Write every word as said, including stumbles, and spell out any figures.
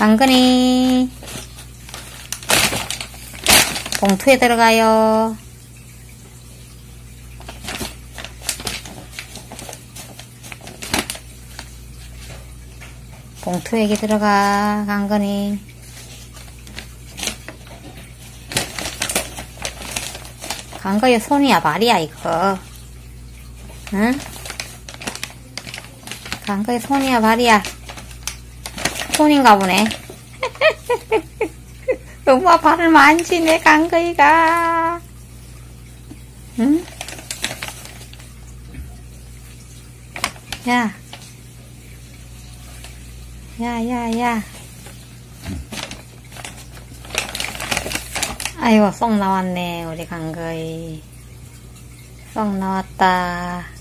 강근이 봉투에 들어가요. 봉투에 들어가 강근이. 강근이 손이야 발이야 이거. 응? 강근이 손이야 발이야. 손인가 보네. 엄마 발을 만지네 강근이가. 응? 야. 야, 야, 야. 아이고, 쏙 나왔네, 우리 강거이. 쏙 나왔다.